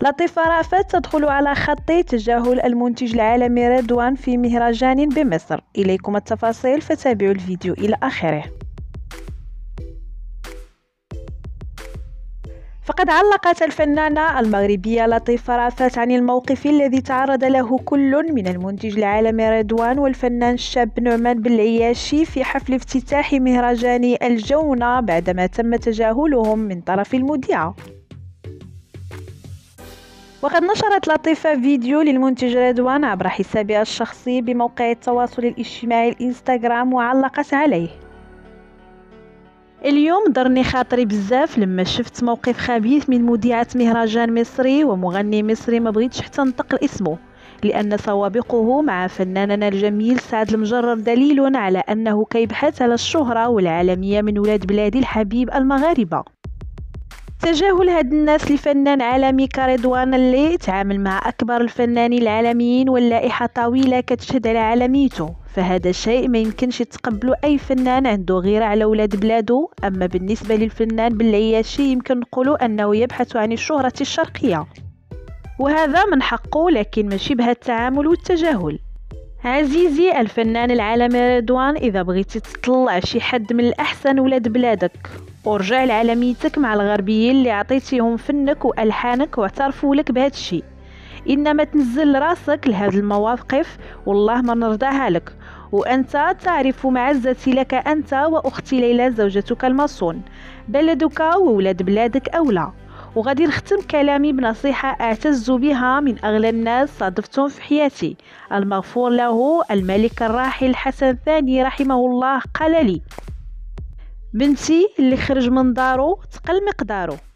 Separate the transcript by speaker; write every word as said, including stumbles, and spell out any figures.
Speaker 1: لطيفة رأفت تدخل على خط تجاهل المنتج العالمي رضوان في مهرجان بمصر. إليكم التفاصيل فتابعوا الفيديو إلى آخره. فقد علقت الفنانة المغربية لطيفة رأفت عن الموقف الذي تعرض له كل من المنتج العالمي رضوان والفنان الشاب نعمان بالعياشي في حفل افتتاح مهرجان الجونة بعدما تم تجاهلهم من طرف المذيعة. وقد نشرت لطيفة فيديو للمنتج رضوان عبر حسابها الشخصي بموقع التواصل الاجتماعي الانستغرام وعلقت عليه: اليوم ضرني خاطري بزاف لما شفت موقف خبيث من مذيعة مهرجان مصري ومغني مصري ما بغيتش حتى ننطق اسمه، لأن سوابقه مع فناننا الجميل سعد المجرد دليل على أنه كيبحث على الشهرة والعالمية من ولاد بلادي الحبيب المغاربة. تجاهل هاد الناس لفنان عالمي كرضوان اللي تعامل مع أكبر الفنانين العالميين واللائحة طويلة كتشهد على عالميته، فهذا شيء ما يمكنش يتقبله أي فنان عنده غيرة على ولاد بلاده. أما بالنسبة للفنان بالعياشي يمكن نقول أنه يبحث عن الشهرة الشرقية، وهذا من حقه، لكن ماشي بهذا التعامل والتجاهل. عزيزي الفنان العالمي رضوان، إذا بغيتي تطلع شي حد من الأحسن ولاد بلادك ورجع لعالميتك مع الغربيين اللي عطيتيهم فنك وألحانك واعترفوا لك بهذا الشيء، إنما تنزل راسك لهذه المواقف والله ما نرضاها لك. وأنت تعرف معزتي لك أنت وأختي ليلى زوجتك المصون، بلدك وولاد بلادك أولى. وغادي نختم كلامي بنصيحة أعتز بها من أغلى الناس صادفتهم في حياتي، المغفور له الملك الراحل حسن الثاني رحمه الله، قال لي: بنتي اللي خرج من دارو تقل مقدارو.